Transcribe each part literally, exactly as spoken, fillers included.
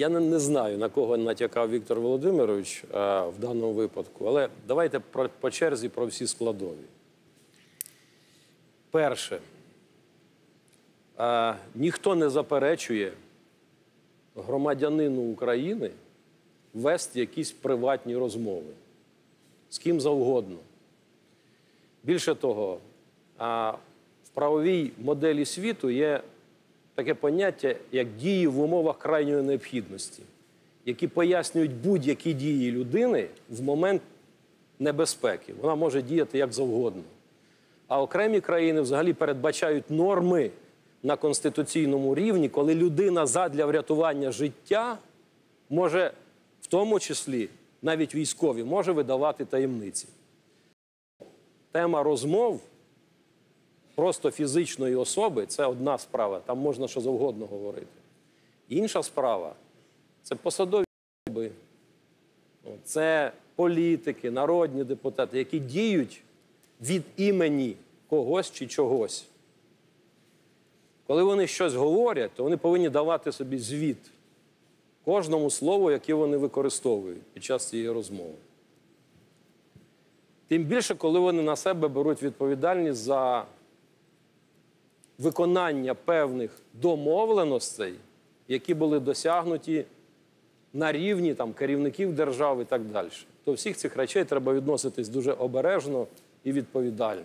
Я не, не знаю, на кого натякав Віктор Володимирович а, в даному випадку, але давайте про, по черзі про всі складові. Перше. А, ніхто не заперечує громадянину України вести якісь приватні розмови. З ким завгодно. Більше того, а, в правовій моделі світу є таке поняття, як дії в умовах крайньої необхідності, які пояснюють будь-які дії людини в момент небезпеки. Вона може діяти як завгодно. А окремі країни взагалі передбачають норми на конституційному рівні, коли людина задля врятування життя може, в тому числі, навіть військові, може видавати таємниці. Тема розмов просто фізичної особи – це одна справа, там можна що завгодно говорити. Інша справа – це посадові особи, це політики, народні депутати, які діють від імені когось чи чогось. Коли вони щось говорять, то вони повинні давати собі звіт кожному слову, яке вони використовують під час цієї розмови. Тим більше, коли вони на себе беруть відповідальність за виконання певних домовленостей, які були досягнуті на рівні там, керівників держави і так далі. До всіх цих речей треба відноситись дуже обережно і відповідально.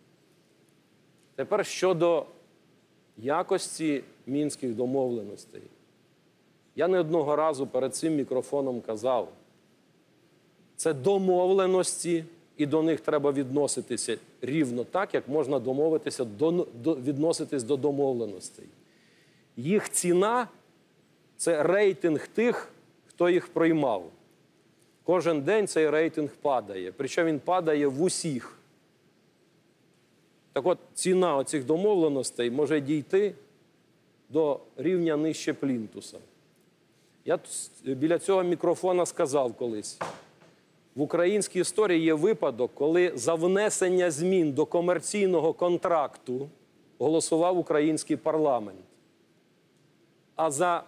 Тепер щодо якості мінських домовленостей. Я не одного разу перед цим мікрофоном казав, це домовленості, і до них треба відноситися рівно так, як можна домовитися, до, до, відноситись до домовленостей. Їх ціна – це рейтинг тих, хто їх приймав. Кожен день цей рейтинг падає, причому він падає в усіх. Так от, ціна оцих домовленостей може дійти до рівня нижче плінтуса. Я біля цього мікрофона сказав колись, в українській історії є випадок, коли за внесення змін до комерційного контракту голосував український парламент, а за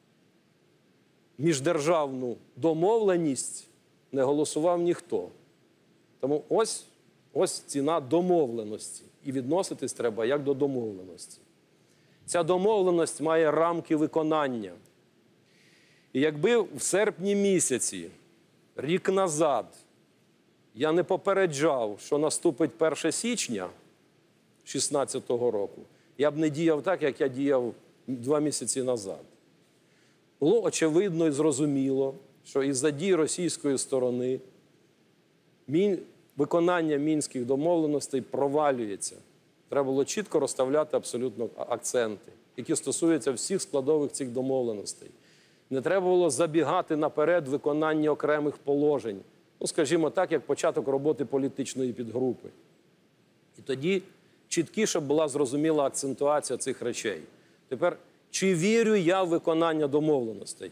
міждержавну домовленість не голосував ніхто. Тому ось, ось ціна домовленості. І відноситись треба як до домовленості. Ця домовленість має рамки виконання. І якби в серпні місяці, рік назад, я не попереджав, що наступить перше січня дві тисячі шістнадцятого року, я б не діяв так, як я діяв два місяці назад. Було очевидно і зрозуміло, що із-за дій російської сторони мін... виконання мінських домовленостей провалюється. Треба було чітко розставляти абсолютно акценти, які стосуються всіх складових цих домовленостей. Не треба було забігати наперед виконання окремих положень. Ну, скажімо так, як початок роботи політичної підгрупи. І тоді чіткіше була зрозуміла акцентуація цих речей. Тепер, чи вірю я в виконання домовленостей?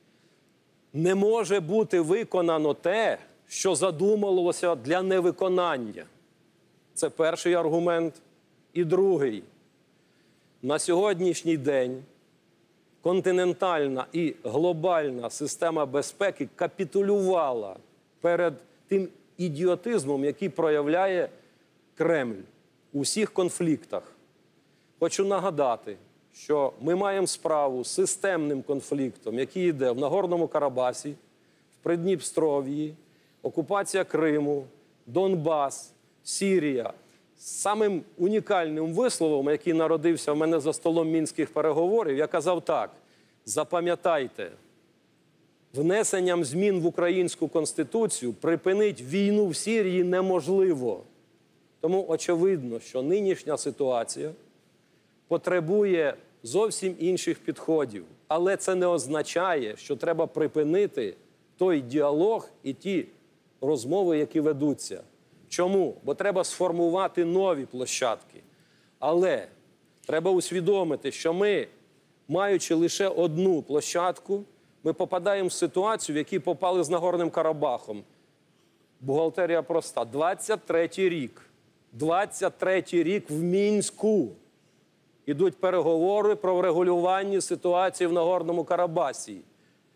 Не може бути виконано те, що задумалося для невиконання. Це перший аргумент. І другий. На сьогоднішній день континентальна і глобальна система безпеки капітулювала перед тим ідіотизмом, який проявляє Кремль у всіх конфліктах. Хочу нагадати, що ми маємо справу з системним конфліктом, який йде в Нагорному Карабасі, в Придністров'ї, окупація Криму, Донбас, Сирія. Самим унікальним висловом, який народився в мене за столом мінських переговорів, я казав так: запам'ятайте, внесенням змін в українську Конституцію припинити війну в Сирії неможливо. Тому очевидно, що нинішня ситуація потребує зовсім інших підходів. Але це не означає, що треба припинити той діалог і ті розмови, які ведуться. Чому? Бо треба сформувати нові площадки. Але треба усвідомити, що ми, маючи лише одну площадку, ми попадаємо в ситуацію, в яку попали з Нагорним Карабахом. Бухгалтерія проста. двадцять третій рік. двадцять третій рік в Мінську. Ідуть переговори про врегулювання ситуації в Нагорному Карабасі.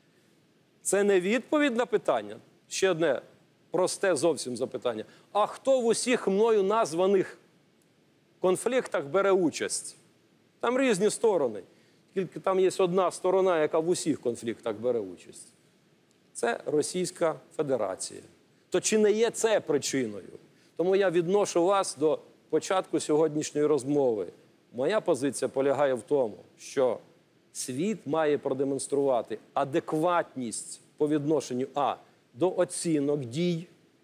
Це не відповідь на питання. Ще одне просте зовсім запитання. А хто в усіх мною названих конфліктах бере участь? Там різні сторони. Тільки там є одна сторона, яка в усіх конфліктах бере участь. Це Російська Федерація. То чи не є це причиною? Тому я відношу вас до початку сьогоднішньої розмови. Моя позиція полягає в тому, що світ має продемонструвати адекватність по відношенню а. до оцінок дій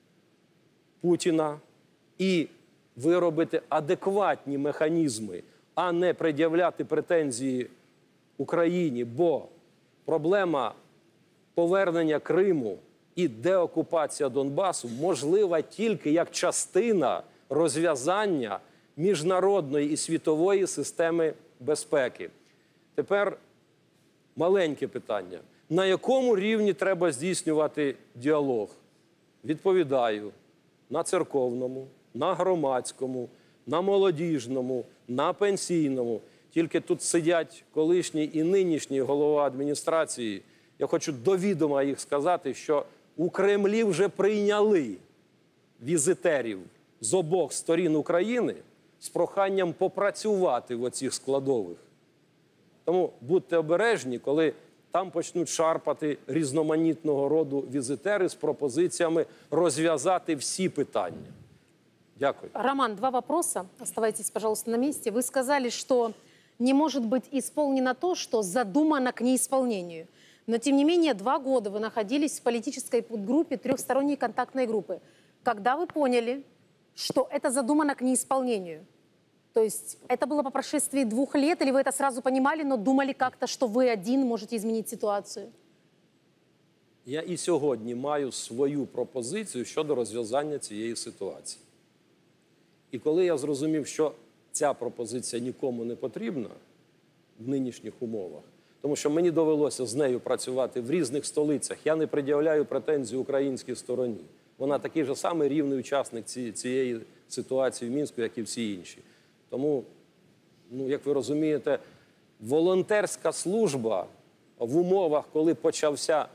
Путіна і виробити адекватні механізми, а не пред'являти претензії Україні, бо проблема повернення Криму і деокупація Донбасу можлива тільки як частина розв'язання міжнародної і світової системи безпеки. Тепер маленьке питання. На якому рівні треба здійснювати діалог? Відповідаю. На церковному, на громадському, на молодіжному, на пенсійному. Тільки тут сидять колишній і нинішній голова адміністрації. Я хочу до відома їх сказати, що у Кремлі вже прийняли візитерів з обох сторін України з проханням попрацювати в оцих складових. Тому будьте обережні, коли там почнуть шарпати різноманітного роду візитери з пропозиціями розв'язати всі питання. Дякую. Роман, два вопроса. Оставайтесь, пожалуйста, на месте. Вы сказали, что не может быть исполнено то, что задумано к неисполнению. Но, тем не менее, два года вы находились в политической подгруппе трехсторонней контактной группы. Когда вы поняли, что это задумано к неисполнению? То есть это было по прошествии двух лет, или вы это сразу понимали, но думали как-то, что вы один можете изменить ситуацию? Я і сьогодні маю свою пропозицію щодо розв'язання цієї ситуації. І коли я зрозумів, що ця пропозиція нікому не потрібна в нинішніх умовах, тому що мені довелося з нею працювати в різних столицях, я не пред'являю претензій українській стороні. Вона такий же самий рівний учасник цієї ситуації в Мінську, як і всі інші. Тому, ну, як ви розумієте, волонтерська служба в умовах, коли почався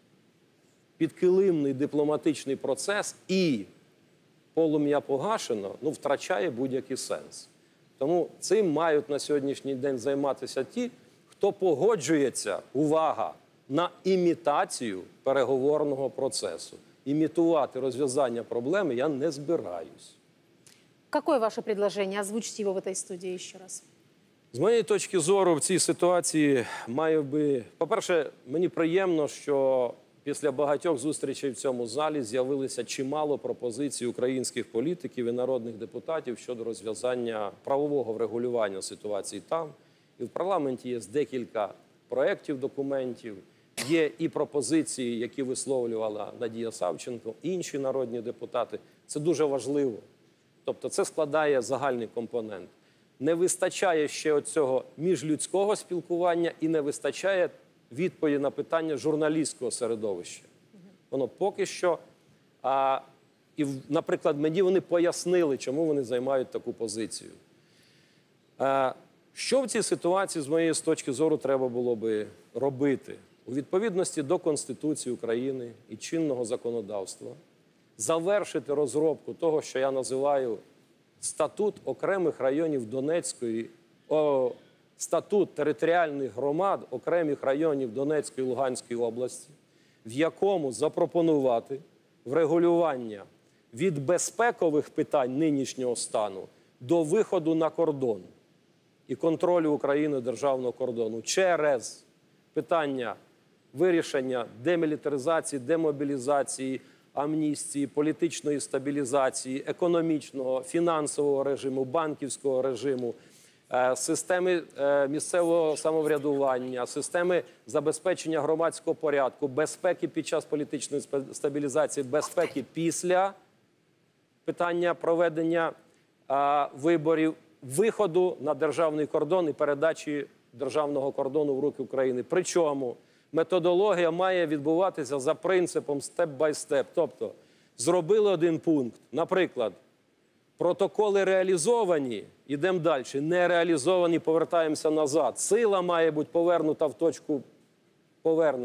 підкилимний дипломатичний процес і полум'я погашено, ну, втрачає будь-який сенс. Тому цим мають на сьогоднішній день займатися ті, хто погоджується, увага, на імітацію переговорного процесу. Імітувати розв'язання проблеми я не збираюсь. Какое ваше предложение? Озвучьте его в этой студии еще раз. З моєї точки зору, в цій ситуації маю би... По-перше, мені приємно, що після багатьох зустрічей в цьому залі з'явилося чимало пропозицій українських політиків і народних депутатів щодо розв'язання правового врегулювання ситуації там. І в парламенті є декілька проєктів документів, є і пропозиції, які висловлювала Надія Савченко, інші народні депутати. Це дуже важливо. Тобто це складає загальний компонент. Не вистачає ще оцього міжлюдського спілкування і не вистачає відповіді на питання журналістського середовища. Воно поки що, а, і, наприклад, мені вони пояснили, чому вони займають таку позицію. А, що в цій ситуації, з моєї точки зору, треба було би робити? У відповідності до Конституції України і чинного законодавства завершити розробку того, що я називаю статут окремих районів Донецької, о, статут територіальних громад окремих районів Донецької і Луганської області, в якому запропонувати врегулювання від безпекових питань нинішнього стану до виходу на кордон і контролю України державного кордону через питання вирішення демілітаризації, демобілізації, амністії, політичної стабілізації, економічного, фінансового режиму, банківського режиму, системи місцевого самоврядування, системи забезпечення громадського порядку, безпеки під час політичної стабілізації, безпеки після питання проведення виборів, виходу на державний кордон і передачі державного кордону в руки України. Причому методологія має відбуватися за принципом степ-бай-степ. Тобто, зробили один пункт, наприклад, протоколи реалізовані, йдемо далі, не реалізовані, повертаємося назад. Сила має бути повернута в точку повернення.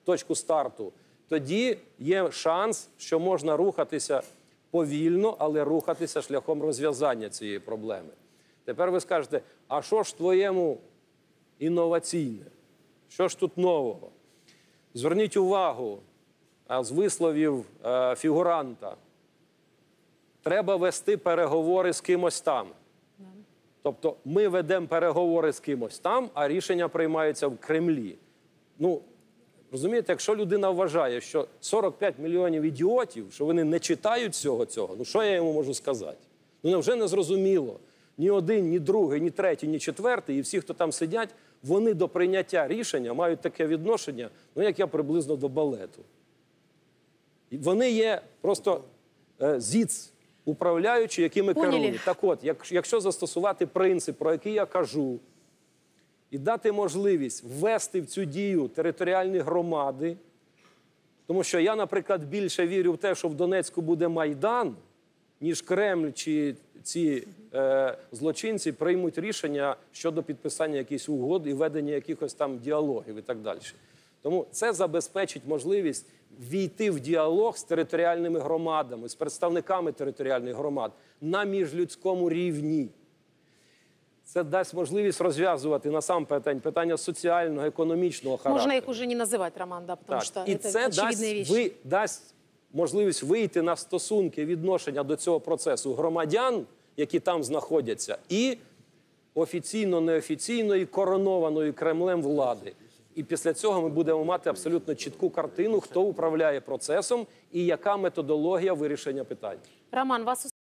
точку старту, тоді є шанс, що можна рухатися повільно, але рухатися шляхом розв'язання цієї проблеми. Тепер ви скажете, а що ж твоєму інноваційне? Що ж тут нового? Зверніть увагу, з висловів е, фігуранта, треба вести переговори з кимось там. Тобто ми ведемо переговори з кимось там, а рішення приймаються в Кремлі. Ну, розумієте, якщо людина вважає, що сорок п'ять мільйонів ідіотів, що вони не читають всього цього, ну що я йому можу сказати? Ну невже не зрозуміло? Ні один, ні другий, ні третій, ні четвертий, і всі, хто там сидять, вони до прийняття рішення мають таке відношення, ну як я приблизно до балету. І вони є просто е, зіц, управляючі, якими Поняли. керують. Так от, як, якщо застосувати принцип, про який я кажу, і дати можливість ввести в цю дію територіальні громади, тому що я, наприклад, більше вірю в те, що в Донецьку буде Майдан, ніж Кремль чи ці е, злочинці приймуть рішення щодо підписання якихось угод і ведення якихось там діалогів і так далі. Тому це забезпечить можливість війти в діалог з територіальними громадами, з представниками територіальних громад на міжлюдському рівні. Це дасть можливість розв'язувати насамперед питання соціального, економічного характеру. Можно их уже не называть, Роман, да, потому Так. что І это це очевидные дасть, вещи. ви, дасть можливість вийти на стосунки, відношення до цього процесу громадян, які там знаходяться, і офіційно-неофіційної, коронованої Кремлем влади. І після цього ми будемо мати абсолютно чітку картину, хто управляє процесом і яка методологія вирішення питань. Роман, вас